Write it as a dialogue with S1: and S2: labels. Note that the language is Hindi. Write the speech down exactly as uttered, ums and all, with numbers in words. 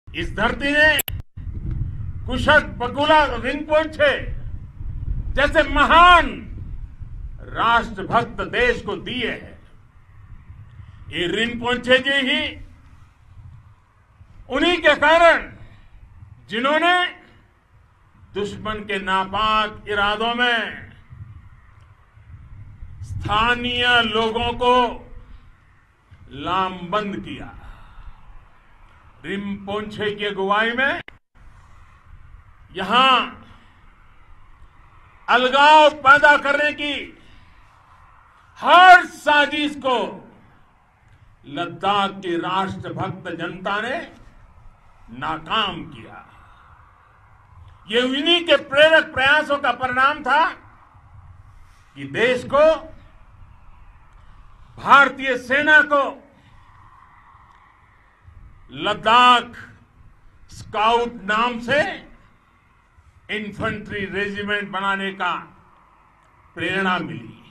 S1: इस धरती ने कुशक बकुला रिनपोंछे जैसे महान राष्ट्रभक्त देश को दिए हैं। ये रिनपोंछे जी ही उन्हीं के कारण जिन्होंने दुश्मन के नापाक इरादों में स्थानीय लोगों को लामबंद किया। रिनपोंछे की अगुवाई में यहां अलगाव पैदा करने की हर साजिश को लद्दाख की राष्ट्रभक्त जनता ने नाकाम किया। ये उन्हीं के प्रेरक प्रयासों का परिणाम था कि देश को, भारतीय सेना को लद्दाख स्काउट नाम से इन्फेंट्री रेजिमेंट बनाने का प्रेरणा मिली।